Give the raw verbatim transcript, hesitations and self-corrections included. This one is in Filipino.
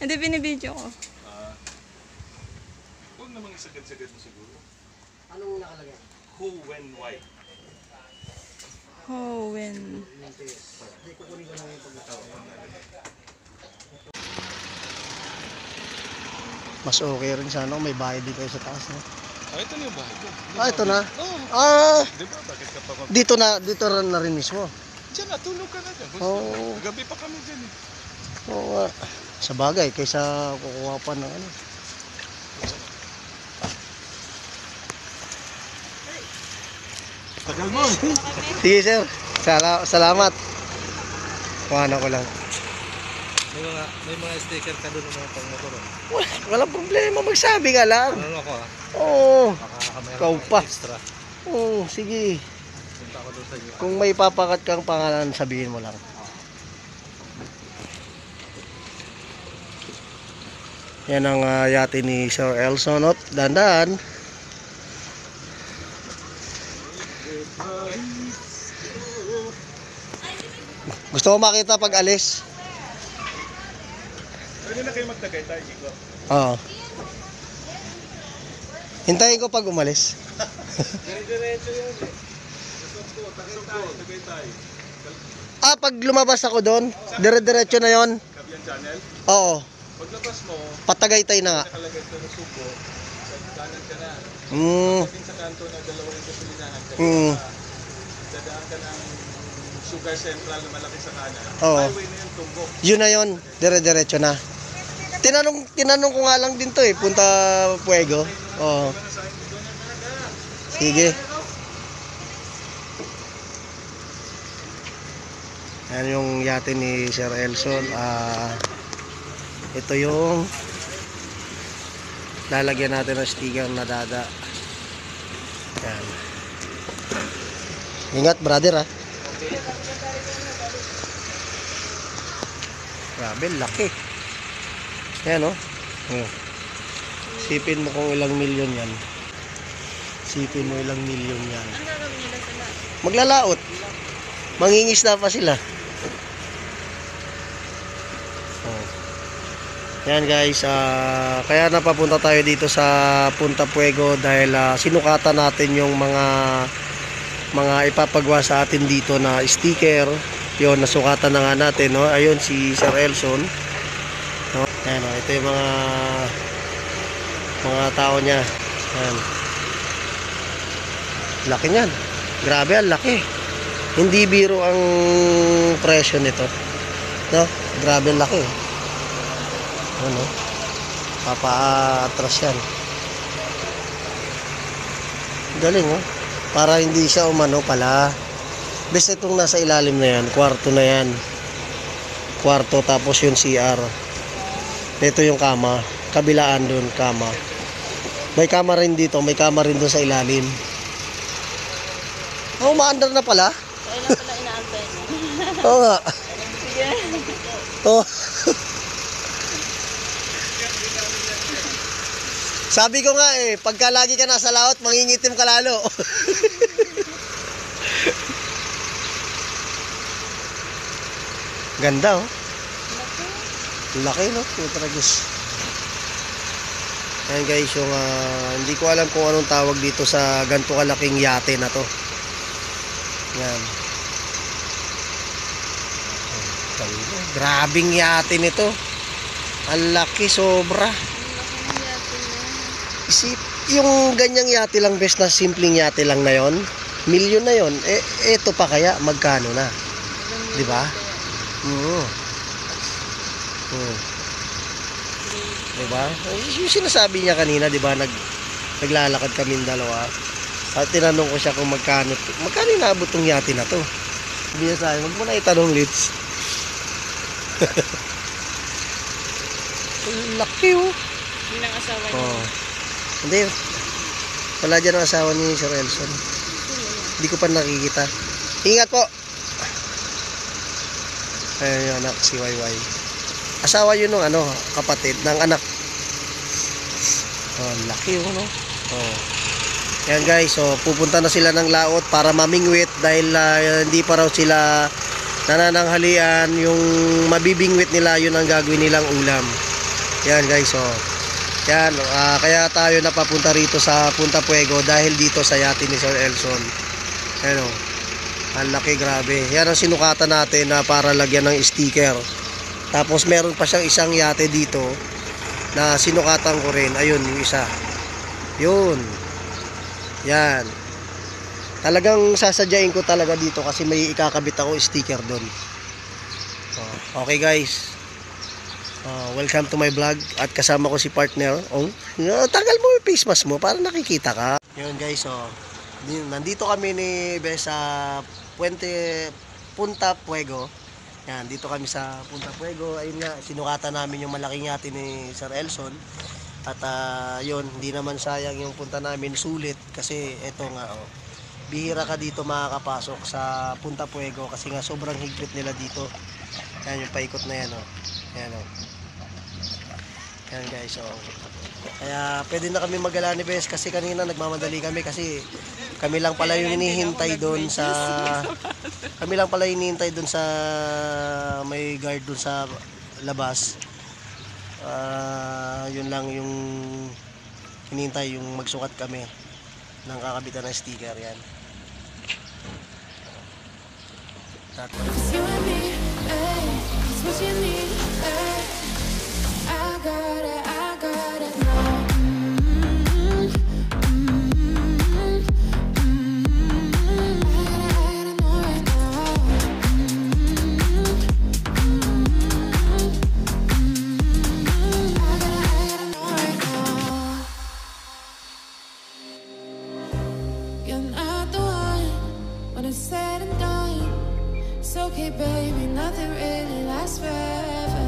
Hindi, binibidyo ko. Ah. Huwag namang isagad-sagad mo siguro. Anong nakalagay? Who, when, why? Oh, when. Hindi ko kunin ko lang yung pagkatao. Mas okay rin sana kung may bahay dito sa taas. No? Ah, ito na yung bahay ko. Ah, ito na? Oo. Ah, Di ba? Bakit ka pa mag... dito na, dito rin na rin mismo. Diyan na, tulog ka na dyan. Gusto Oo. mo. Gabi pa kami dyan eh. Oo nga. Sa bagay, kaysa kukuha pa ng ano. Tagal mo. Sige sir, Sala salamat. Kuha na ko lang. May mga, may mga sticker ka doon ng mga pangmotor. Wala, walang problema, magsabi ka lang. Ano ako ah? Oo. Baka kamera Ikaw pa. extra. Oo, sige. Punta ko doon sa iyo. Kung may papakat kang pangalan, sabihin mo lang. Yan ang uh, yate ni Sir Elson. Ot, dandan. Gusto mo makita pag alis? Pwede na kayo magtagay-tay, Iko. Oo. Hintayin ko pag umalis. Dire-diretso yun eh. Sugpo, tagay-tay. Ah, pag lumabas ako doon, dire-diretso na yon. Kabiyan channel. Oo. Paglabas mo, Patagaytay na nga. nakalagay ka ng subo, kanan ka na. Mm. Pagdating sa kanto ng dalawang gasolinahan, Mm. dadaan ka ng Sugar Central na malaki sa kanan. Oo. Highway na yung tumbok. Yun na yon, dire-diretso na. Tinanong tinanong ko nga lang din to eh, punta Puego. Oo. Sige. Yan yung yate ni Sir Elson. Ah, ito yung lalagyan natin ng sticker na dada. Yan. Ingat brother ah. Grabe, laki. Yan o. Oh. Sipin mo kung ilang milyon yan. Sipin mo ilang milyon yan. Ang gagawin nila sila? Maglalaot. Mangingisda pa sila. Oh. Yan guys, uh, kaya napapunta tayo dito sa Punta Puego dahil uh, sinukatan natin yung mga mga ipapagawa sa atin dito na sticker. Yun, nasukatan na nga natin, no? Ayun si Sir Elson. No? Ayan, no? Ito yung mga mga tao niya. Ayan. Laki niyan. Grabe, ang laki. Hindi biro ang presyo nito. No? Grabe, ang laki. Ano? Papa-atras yan. Galing, oh. Para hindi siya umano pala. Bes itong nasa ilalim na yan, kwarto na yan. Kwarto tapos yung C R. Ito yung kama, kabilaan doon kama. May kama rin dito, may kama rin doon sa ilalim. Oh, maandar na pala. Kailan pala inaantay mo? Oo nga. Sige. Oh. Sabi ko nga eh, pagka lagi ka nasa laot, mangingitim ka lalo. Ganda oh. Laki no, putragis. Ayan guys, yung uh, hindi ko alam kung anong tawag dito sa ganito kalaking yate na to. Yan. Grabing yate nito. Ang laki sobra. Isip, yung ganyang yate lang best na simpleng yate lang na yon, milyon na yon. Eh, eto pa kaya magkano na? 'Di ba? Oo. Oo. Diba? Yung sinasabi niya kanina, diba, nag, naglalakad kaming dalawa. At tinanong ko siya kung magkano, magkano inaabot tong yate na to. Sabi niya sa akin, wag mo na itanong, Litz. Laki oh. Yun ang asawa niya. Oh. Hindi. Wala dyan ang asawa ni Sir Elson. Hindi ko pa nakikita. Ingat po. Ayun yung anak, si Y Y. Asawa yun ng ano, kapatid ng anak. Oh, laki yun, no? Oh. Yan guys, so pupunta na sila ng laot para mamingwit dahil uh, hindi pa raw sila nanananghalian. Yung mabibingwit nila, yun ang gagawin nilang ulam. Yan guys, oh. Yan, ah, kaya tayo napapunta rito sa Punta Puego dahil dito sa yate ni Sir Elson. Ayan oh. Ang laki, grabe. Yan ang sinukatan natin na para lagyan ng sticker. Tapos meron pa siyang isang yate dito na sinukatan ko rin. Ayun, yung isa. Yun. Yan. Talagang sasadyain ko talaga dito kasi may ikakabit ako sticker doon. Oh, okay guys. Uh, welcome to my vlog at kasama ko si partner. Oh, uh, tagal mo yung face mask mo para nakikita ka. Yun guys, oh. Nandito kami ni Bes sa Puente Punta Puego. Yan, dito kami sa Punta Puego. Ayun nga, sinukatan namin yung malaking yate ni Sir Elson. At uh, yun, hindi naman sayang yung punta namin, sulit kasi eto nga oh. Bihira ka dito makakapasok sa Punta Puego kasi nga sobrang higpit nila dito. Yan yung paikot na yan oh. Yan oh. Yan guys, so kaya pwede na kami magala ni Bes kasi kanina nagmamadali kami kasi kami lang pala yung hinihintay doon sa kami lang pala yung hinihintay doon sa may guard doon sa labas. Uh, yun lang yung hinihintay, yung magsukat kami ng kakabitan ng sticker. Yan. It's you and me, ay, it's what you need, ay. I got it, I got it now. Mm-hmm, mm-hmm, mm-hmm. I gotta, I gotta know right now. Mm-hmm, mm-hmm. I gotta, I gotta know right now. You're not the one when it's said and done. It's okay, baby, nothing really lasts forever.